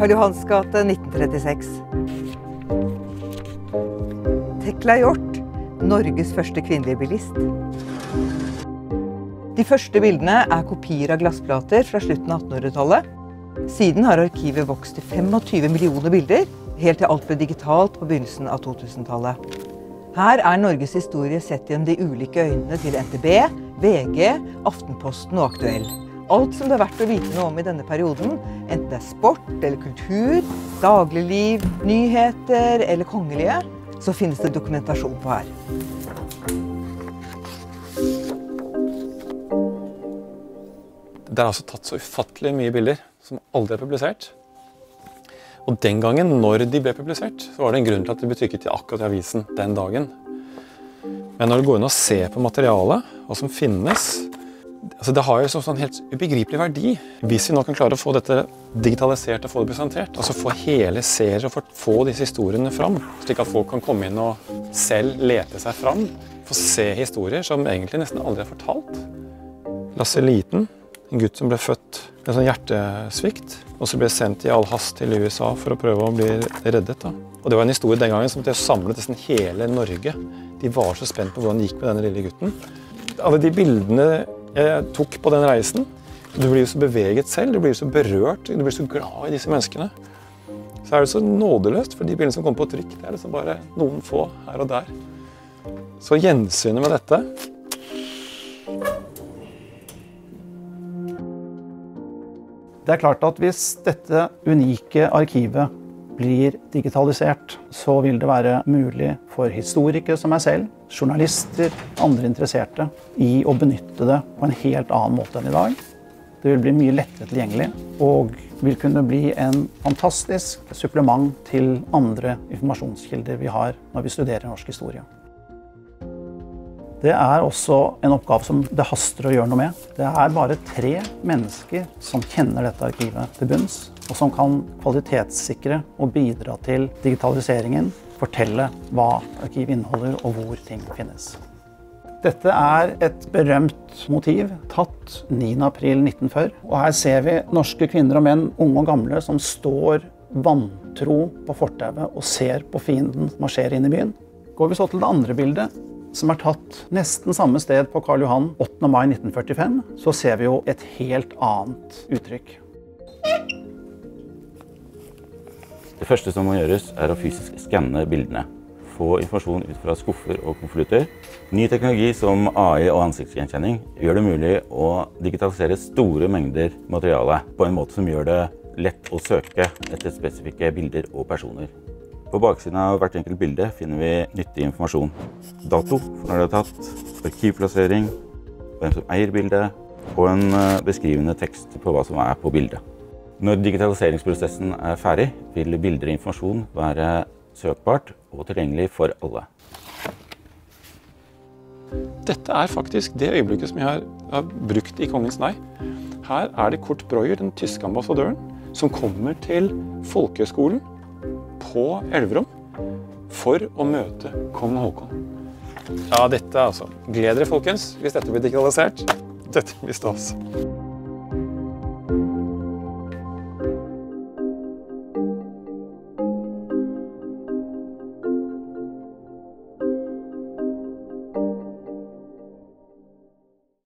Karl Johans gate 1936. Tekla Hjort, Norges første kvinnelige bilist. De første bildene er kopier av glassplater fra slutten av 1800-tallet. Siden har arkivet vokst til 25 millioner bilder, helt til alt ble digitalt på begynnelsen av 2000-tallet. Her er Norges historie sett gjennom de ulike øynene til NTB, VG, Aftenposten og Aktuell. Alt som det er verdt å vite noe om i denne perioden, enten det er sport eller kultur, dagligliv, nyheter eller kongelige, så finnes det dokumentasjon på her. Det er altså tatt så ufattelig mye bilder som aldri er publisert. Og den gangen, når de ble publisert, så var det en grunn til at de ble trykket i akkurat i avisen den dagen. Men når du går inn og ser på materialet, hva som finnes, altså det har jo sånn helt ubegripelig verdi. Hvis vi nå kan klare å få dette digitalisert og få det presentert, altså få hele serier og få disse historiene fram, slik at folk kan komme inn og selv lete seg fram, få se historier som egentlig nesten aldri er fortalt. Lasse Liten, en gutt som ble født med en sånn hjertesvikt, og så ble sendt i all hast til USA for å prøve å bli reddet. Og det var en historie den gangen som ble samlet nesten hele Norge. De var så spent på hvordan det gikk med denne lille gutten. Alle de bildene jeg tok på den reisen, du blir jo så beveget selv, du blir så berørt, du blir så glad i disse menneskene. Så er det så nådeløst, for de bildene som kommer på trykk, det er liksom bare noen få her og der. Så gjensynet med dette, det er klart at hvis dette unike arkivet blir digitalisert, så vil det være mulig for historikere som meg selv, journalister, andre interesserte, i å benytte det på en helt annen måte enn i dag. Det vil bli mye lettere tilgjengelig, og vil kunne bli en fantastisk supplement til andre informasjonskilder vi har når vi studerer norsk historie. Det er også en oppgave som det haster å gjøre noe med. Det er bare 3 mennesker som kjenner dette arkivet til bunns, og som kan kvalitetssikre og bidra til digitaliseringen, fortelle hva arkivet inneholder og hvor ting finnes. Dette er et berømt motiv, tatt 9. april 1940, og her ser vi norske kvinner og menn, unge og gamle, som står vantro på fortauet og ser på fienden marsjere inn i byen. Går vi så til det andre bildet, som er tatt nesten samme sted på Karl Johan 8. mai 1945, så ser vi jo et helt annet uttrykk. Det første som må gjøres er å fysisk skanne bildene. Få informasjon ut fra skuffer og konvolutter. Ny teknologi som AI og ansiktsgjenkjenning gjør det mulig å digitalisere store mengder materiale på en måte som gjør det lett å søke etter spesifikke bilder og personer. På baksiden av hvert enkelt bilde finner vi nyttig informasjon. Dato for når det er tatt, arkivplassering, hvem som eier bildet, og en beskrivende tekst på hva som er på bildet. Når digitaliseringsprosessen er ferdig, vil bilder og informasjon være søkbart og tilgjengelig for alle. dette er faktisk det øyeblikket som jeg har brukt i Kongens Nei. Her er det Kurt Breuer, den tyske ambassadøren, som kommer til Folkehøgskolen på Elverum for å møte kong Håkon. Ja, dette altså. Gled dere, folkens, hvis dette blir digitalisert. Dette blir stas.